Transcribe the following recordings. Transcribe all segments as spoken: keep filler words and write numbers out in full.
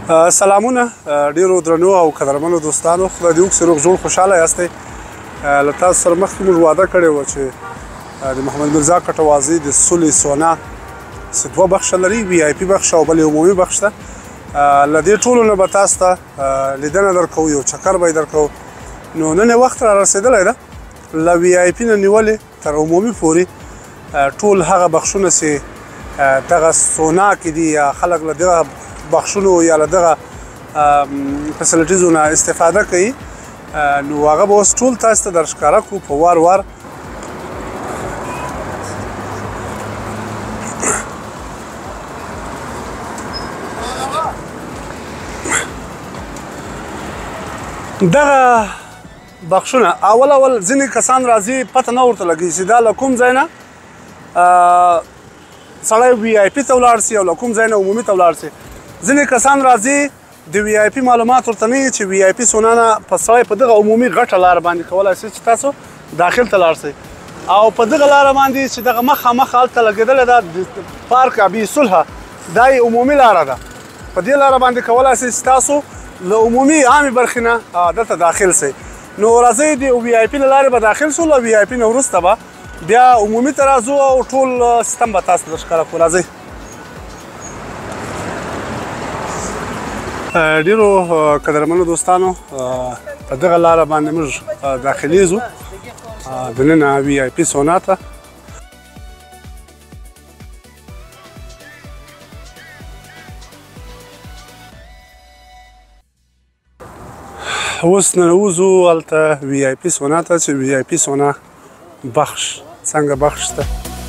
سلامونه ډیرو درنو او قدرمنو دوستانو، خدای دې وکړي روغ جوړ خوشاله یاستئ. له تاسو سره مخکې موږ وعده کړې وه چې د محمد میرزا کټوازي د سولې سونا چې دوه بخشه لري، وي آی پي بخش او بل یو عمومي بخش ده. له دې ټولو نه به تاسو ته لیدنه درکوو، یو چکر به یې درکوو. نو نن یې وخت را رسېدلی ده له وي آی پي نه نیولې تر عمومي پورې ټول هغه بخشونه چې دغه سونا کې دي یا خلک له دغه بخشونو یا له دغه فیسلټیزو نه استفاده کوي، نو هغه به اوس ټول تاسو ته در ښکاره کړو په وار وار. دغه بخشونه اول اول ځینې کسان راځي پته نه ورته لګي چې دا له کوم ځای نه سړی وي آی پي ته ولاړ سي او له کوم ځای نه عمومي ته ولاړ سي. ځینې کسان راځي د وي آی پي معلومات ورته نه وي چې وي آی پي سونا نه په سړی په دغه عمومي غټه لاره باندې کولی شي چې تاسو داخل ته لاړ سئ، او په دغه لاره باندې چې دغه مخامخ هلته لګېدلې ده د پارک ابي صلحه، دا یې عمومي لاره ده. په دې لاره باندې کولی شئ چې تاسو له عمومي عامې برخې نه دلته داخل سئ. نو راځئ د وي آی پي له لارې به داخل شو، له وي آی پي نه وروسته به بیا عمومي ته راځو او ټول سیستم به تاسو ته درښکاره کړو. راځئ. ډیرو قدرمنو دوستانو، په دغه لاره باندې موږ داخلیږو دننه وي آی پي سونا ته. اوس ننوځو هلته وي آی پي سونا ته چې وي آی پي سونا بخش څنګه بخش ده.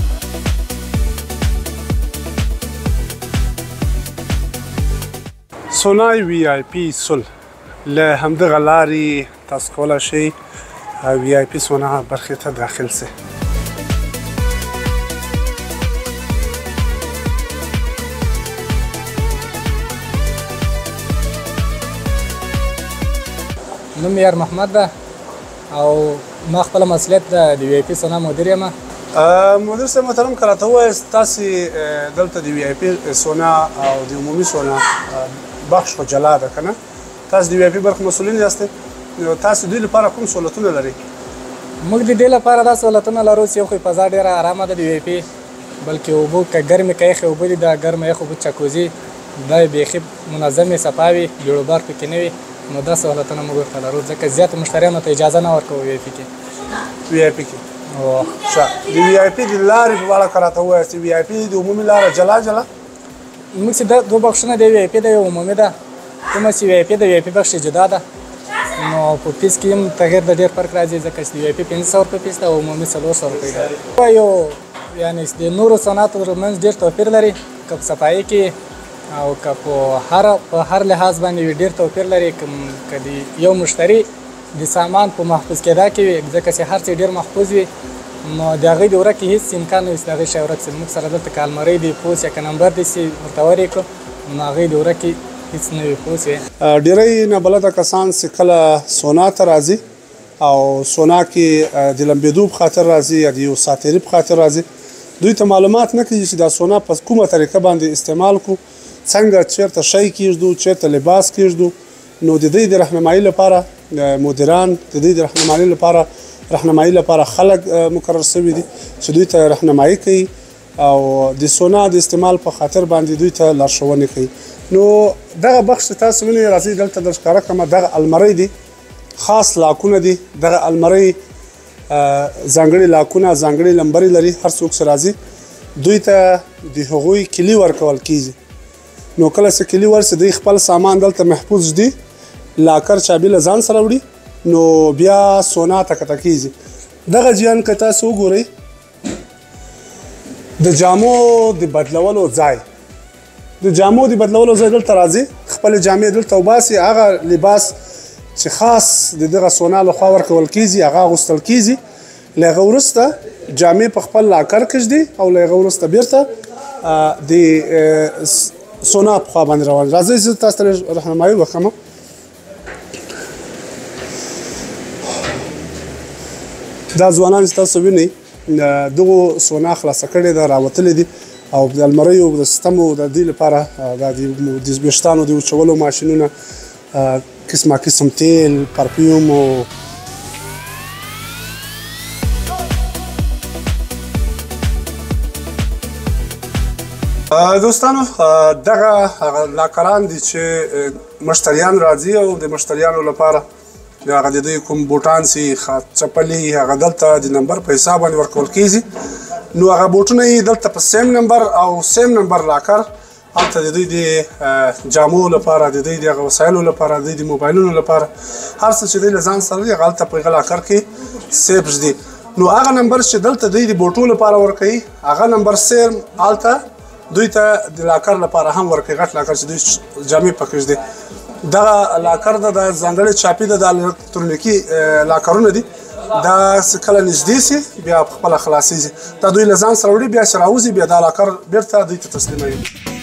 سونا وي آی پي سل له همدغه لارې تاسو کولی شئ وي آی پي سونا برخې ته داخل سئ. نوم یار محمد ده او ما خپل مسؤلیت د وي آی پي سونا مدیر یم. مدیر صاحب محترم، که راته ووایاست تاسې دلته د وي آی پي سونا او د عمومي سونا بخش خو جلا ده که نه؟ تاسو د وي آی پي برخې مسؤلین یاستئ، نو تاسو دوی لپاره کوم سهولتونه لرئ؟ موږ د دې لپاره دا سهولتونه لرو چې یو خو فضا ډېره ارامه ده د وي آی پي، بلکې اوبه که ګرمې که یخې اوبه دي دا ګرمه یخ اوبه چکوزي دا یې بیخي منظمې صفا وي، بیړوبار پکې نه وي. نو دا سهولتونه موږ ورته لرو ځکه زیاتو مشتریانو ته اجازه نه ورکوو وي آی پي کې. وي آی پي کې ښه. د وي آی پي د لارې په اړه که راته ووایاست، وي آی پي د عمومي لاره جلا جلا؟ موږ چې دا دوه بخشونه دی، وي آی پي ده یو عمومي ده. کومه چې وي آی پي ده وي آی پي بخش جدا ده، نو په فیس کې هم تغیر د ډېر فرق راځي ځکه چې د وي آی پي پنځه سوه روپۍ فیس ده او عمومي څلور سوه روپۍ ده. یو یعنې د نورو صنعتو ترمنځ ډېر توپیر لري، که په صفایي کې او که په هر په هر لحاظ باندې ډېر توپیر لري. که د یو مشتری د سامان په محفوظ کېدا کې وي، ځکه چې هر څه ډېر محفوظ وي، نو د هغوی د ورک هېڅ امکان نه وي چې د هغوی شی ورک شي. موږ سره دلته که المرۍ دی پوس یا که نمبر دی چې ورته ورې کړو، نو هغوی د ورک هېڅ نه وي پوس وي. ډېری نابلده کسان چې کله سونا ته راځي او سونا کې د لمبېدو په خاطر راځي یا د یو ساعتېري په خاطر راځي، دوی ته معلومات نه کوي چې دا سونا په کومه طریقه باندې استعمال کړو، څنګه چیرته شی کېږدو، چیرته لباس کېږدو. نو د دې د رهنمایي لپاره مدیران، د دې د رهنمایي لپاره رهنمایي لپاره خلک مقرر شوي دي چې دوی ته رهنمایي کوي او د سونا د استعمال په خاطر باندې دوی ته لارښوونې کوي. نو دغه بخش چې تاسو وینئ، راځئ دلته در ښکاره کړمه. دغه المرۍ دي، خاص لاکونه دي. دغه المرۍ ځانګړي لاکونه، ځانګړي لمبرې لري. هر څوک چې راځي دوی ته د هغوی کلي ورکول کیږي. نو کله چې کلي ورسي، دوی خپل سامان دلته محفوظ ږدي، لاکر چابي له ځان سره وړي، نو بیا سونا ته کته کیږي. دغه جیان که تاسو وګورئ، د جامو د بدلولو ځای د جامو د بدلولو ځای دلته راځي، خپلې جامې دلته وباسي. هغه لباس چې خاص د دغه سونا لخوا ورکول کیږي هغه اغوستل کیږي. له هغه وروسته جامې په خپل لاکر کې ږدي او له هغه وروسته بیرته د سونا په خوا باندې روان. راځئ زه تاسو ته رهنمایي وکړم. دا ځوانان چې تاسو وینئ، دغو سونا خلاصه کړې ده، راوتلې دي او د المریو د سیستمو د دې لپاره د ویښتانو د وچولو ماشینونه، قسمه قسم تیل، پرفیوم او دوستانو دغه لاکران دي چې مشتریان راځي او د مشتریانو لپاره هغه د دوی کوم بوټان سي چپلې هغه دلته د نمبر په حساب باندې ورکول کیږي. نو هغه بوټونه یې دلته په سیم نمبر او سیم نمبر لاکر هلته د دوی د جامو لپاره، د دوی د هغه وسایلو لپاره، د دوی د موبایلونو لپاره هر څه چې دوی له ځان سره دي هغه هلته په هغه لاکر کې سیف دي. نو هغه نمبر چې دلته دوی د بوټو لپاره ورکوي هغه نمبر سیم هلته دوی ته د لاکر لپاره هم ورکوي، غټ لاکر چې دوی جامې پکې دي. دغه لاکر د ځانګړې چاپي د الکترونیکي لاکرونه دي، دا کله نږدې سي بیا خپله خلاصېږي. دا دوی له ځان سره وړي، بیا چې راوځي بیا دا لاکر بېرته دوی ته تسلیموي.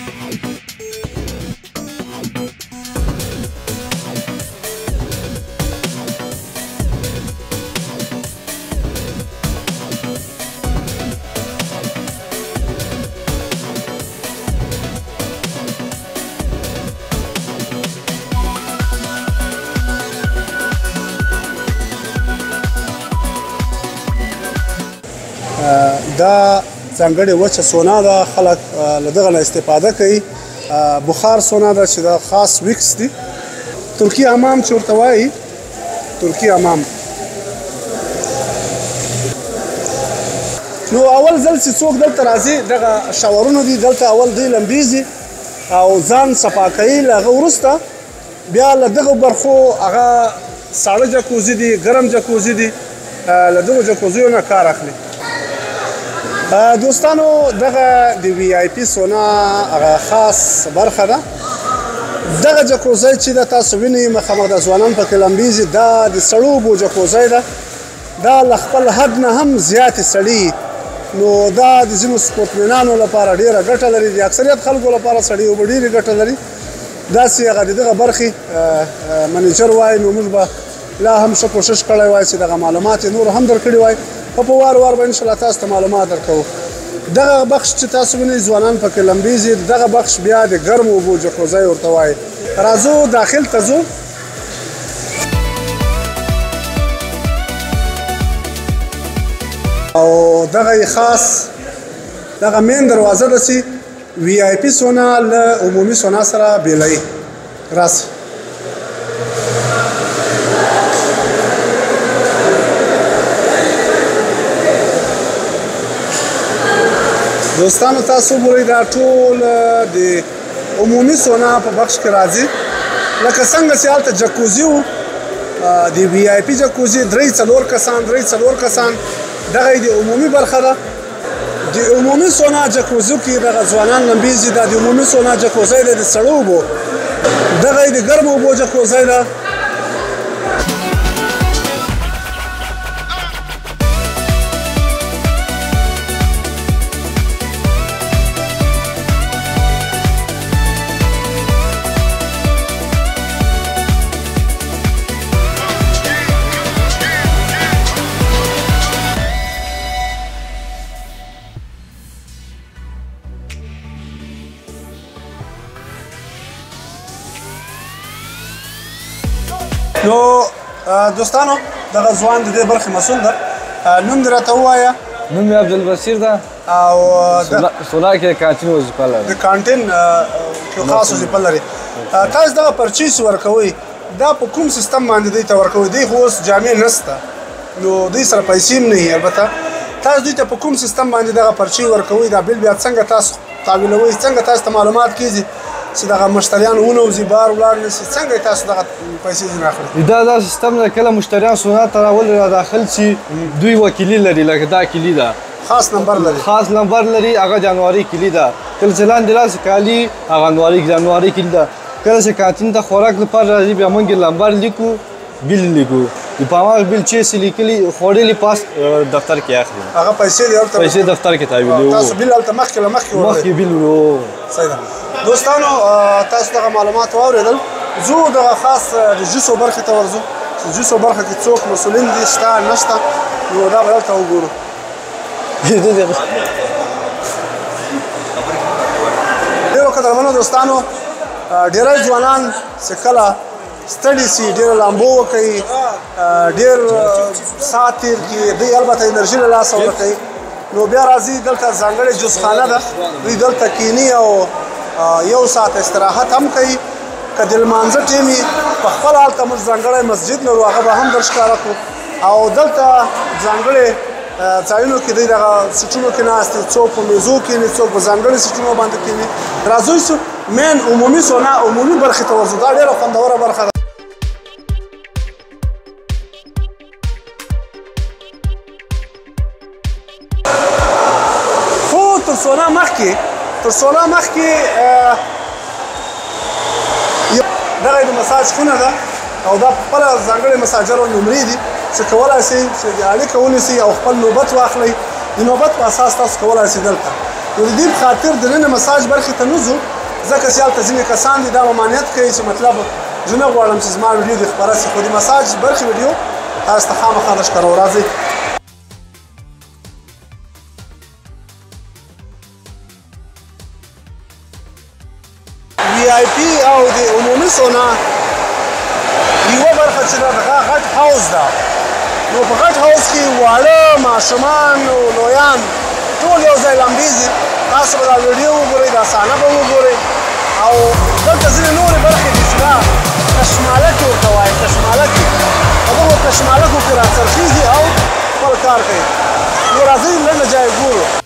دا ځانګړې وچه سونا ده، خلک له دغه نه استفاده کوي. بخار سونا ده چې دا خاص ویکس دي، ترکي حمام چې ورته وایي، ترکي حمام. نو اول ځل چې څوک دلته راځي دغه شاورونه دي، دلته اول دوی لمبیږي او ځان صفا کوي، له هغه وروسته بیا له دغه برخو هغه ساړه جکوزي دي، ګرم جکوزي دي، له دغو جکوزیو نه کار اخلي. دوستانو دغه د وی آی پی سونا هغه خاص برخه ده. دغه جکوزی چې د تاسو وینئ مخامخ د ځوانان پکې لمبیږي، دا د سړو اوبو جکوزی ده. دا له خپل حد نه هم زیاتې سړي، نو دا د ځینو سپورټمنانو لپاره ډېره ګټه لري، د اکثریت خلکو لپاره سړي اوبه ډېرې ګټه لري. داسې هغه د دغه برخې منیجر وایي، نو موږ به لا هم ښه کوشش کړی وای چې دغه معلومات یې نور هم درکړي وای، خو په وار وار به انشاءالله تاسو ته معلومات درکوو. دغه بخش چې تاسو وینئ ځوانان پکې لمبیږي، دغه بخش بیا د ګرمو اوبو جکوزی ورته وایي. راځو داخل ته ځو. او دغه یې خاص دغه مین دروازه ده چې وی آی پي سونا له عمومي سونا سره بیلوي. راسئ. دوستانو تاسو ګورئ دا ټول د عمومي سونا په بخش کې راځي. لکه څنګه چې هلته جکوزي و، د وی آی پي جکوزي درې څلور کسان درې څلور کسان، دغه د عمومي برخه ده. د عمومي سونا جکوزو کې دغه ځوانان لمبیږي، دا د عمومي سونا جکوزی دی د سړو اوبو، دغه د ګرمو اوبو جکوزی ده. نو دوستانو دغه ځوان د دې برخې مسؤل ده. نوم دې راته ووایه. نوم مې عبدالبصیر ده او سونا کې د کانتین وظیفه لرم. د کانتین کې خاص وظیفه لري. تاسو دغه پرچیز ورکوئ، دا په کوم سیستم باندې دوی ته ورکوئ؟ دوی خو اوس جامې نشته، نو دوی سره پیسې هم نه وي. البته تاسو دوی ته په کوم سیستم باندې دغه پرچی ورکوئ؟ دا بیل بیا څنګه تاسو تحویلوئ؟ څنګه تاسو ته معلومات کیږي چې دغه مشتریان ونوځي بار ولاړ نه شي؟ څنګه تاسو دغه پیسې ځینې اخلئ؟ دا دا سیستم ده، کله مشتریان سونا ته راول را داخل شي دوی وکیلي لري، لکه دا کلي ده، خاص نمبر لري، خاص نمبر لري، هغه جانواري کلي ده. کله چې لاندې راسي کالي هغه جانواري جانواري کلي ده. کله چې کانتین ته خوراک لپاره راځي بیا موږ نمبر لیکو، بیل لیکو، د پامه بیل چې څه لیکلي خوړلي پاس دفتر کې اخلي، هغه پیسې دی هلته پیسې دفتر کې تحویلوي. تاسو بیل هلته مخکې له مخکې مخکې بیل ورو. صحیح ده. دوستانو تاسو دغه معلومات واورېدل. زو دغه خاص د جوسو برخې ته ورځو. د جوسو برخه کې څوک مسؤلین دي شته نشته، نو دا به دلته وګورو. محترمانو دوستانو ډېری ځوانان چې کله ستړي سي ډېره لامبو وکوي ډېر ساعت تېر کړي دوی البته انرژي له لاسه ورکوي نو بیا راځي دلته ځانګړې جزخانه ده دوی دلته کیني او یو ساعت استراحت هم کوي که د لمانځه ټیم وي په خپل هلته موږ ځانګړی مسجد لرو هغه به هم در ښکاره کړو او دلته ځانګړې ځایونو کې دوی دغه سیټونو کې ناست دي څوک په میزو کښېني څوک په ځانګړي سیټونو باندې کښېني راځئ سو مین عمومي سونا عمومي برخې ته ورځو دا ډېره خوندوره برخه ده خو تر سونا مخکې تر سونا مخکې دغه د مساج خونه ده او دا خپله ځانګړې مساجر نمرې دي چې کولی شئ چې اړیکه ونیسئ او خپل نوبت واخلئ د نوبت په اساس تاسو کولی شئ دلته نو د دې په خاطر دننه مساج برخې ته نه ځو ځکه چې هلته ځینې کسان دي دا ممانعت کوي چې مطلب زه نه غواړم چې زما ویډیو دې خپره شي خو د مساج برخې ویډیو تاسو ته خامخا درښکارو راځئ وی آی پي او د عمومي سونا یوه برخه چې ده دغه غټ هاوس ده نو په غټ هاوس کې واړه ماشومان او لویان ټول یو ځای لمبېږي تاسو به دا ویډیو وګورئ دا صحنه به وګورئ او دلته ځینې نورې برخې دي چې دا کشمالکې ورته وایي کشمالکې په دغو کشمالکو کې راڅرخېږي او خپل کار کوي نو راځئ لږ له جایه ګورو